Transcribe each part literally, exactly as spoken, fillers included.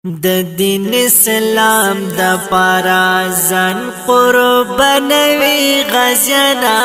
د دین اسلام د پارا ځان قربانوي غزینا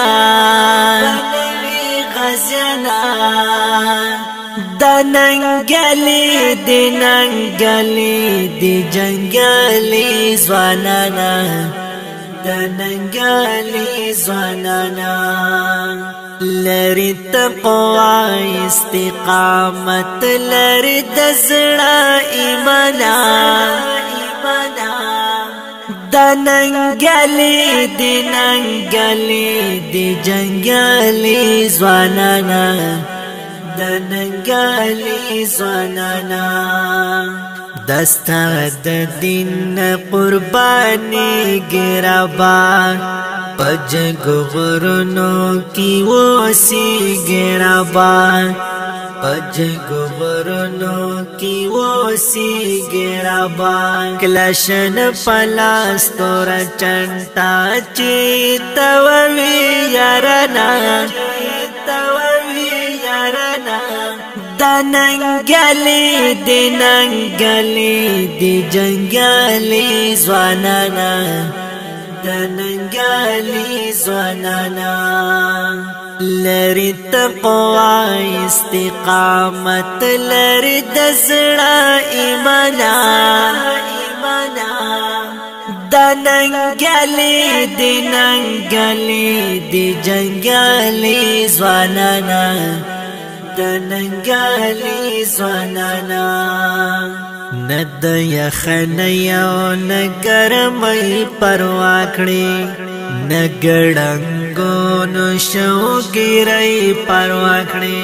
غزینا د ننګلي د ننګلي د جنگلي ځوانانا د ننګلي ځوانانا لری تقوا استقامت لری د زړه ایمانا ایمانا د ننګلي د ننګلي د جنگلي ځوانانا د ننګلي ځوانانا دستا د دین قربانی ګرابا پج غرونو کی وسی ګرابا پج غرونو کی وسی ګرابا کلشن پلاس تور چنتا چیتوی یارنا چیتوی یارنا د ننګلي د ننګلي د جنگلي ځوانانا د ننګلي ځوانانا لری تقوا استقامت لری د زړه ایمانا ایمانا د ننګلي د ننګلي د جنگلي ځوانانا د ننګلي ځوانانا ند یخن یو نګرمۍ پروا کړې نګړنګو نو شوګیرۍ پروا کړې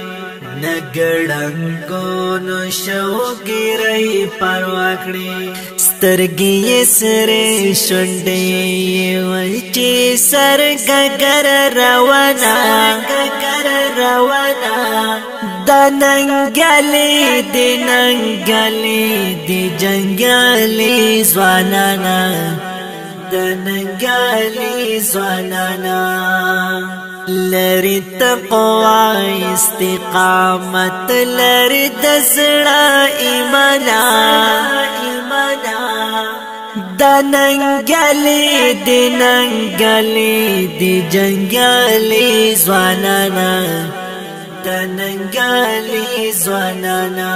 نګړنګو نو شوګیرۍ پروا کړې سترګې سره شونډې وای چې سرګګر روانه ګګر روانه د ننګلي د ننګلي د جنگلي ځوانانا د ننګلي ځوانانا لری تقوا استقامت لری د زړه ایمانا ایمانا د ننګلي د ننګلي د جنگلي ځوانانا د ننګلي ځوانانا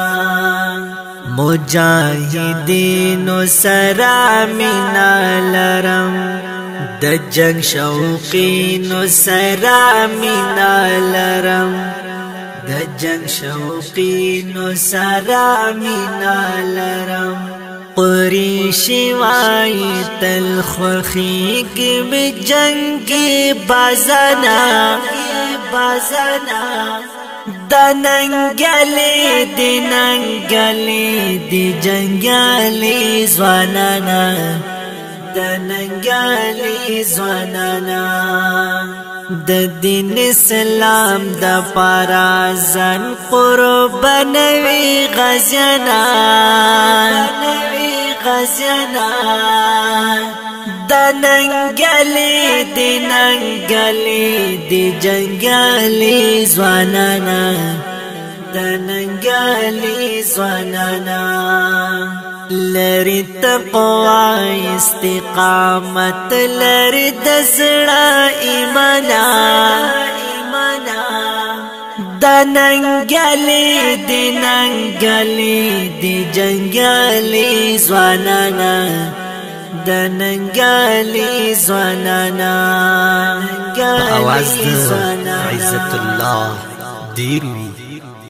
مجاهدینو سره مینا لرم د جنگ شوقینو سره مینا لرم د جنگ شوقینو سره مینا لرم قریشی وای تل خوخیږي می جنگي بازانا بازانا د ننګلي د ننګلي د جنگلي ځوانانا د ننګلي ځوانانا د دین اسلام د پارا ځان قربانوي غزینا غزینا د ننګلي د ننګلي د جنگلي ځوانانا د ننګلي ځوانانا لری تقوا استقامت لری د زړه ایمانا ایمانا د ننګلي د ننګلي د جنگلي ځوانانا د ننګلي ځوانانا آواز د عزت الله ډیر وی